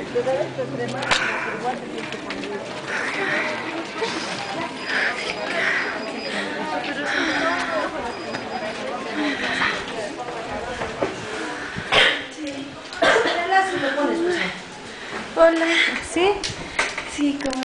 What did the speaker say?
Te da esta crema, pero igual te tienes que poner eso. Hola. ¿Sí? Sí, ¿cómo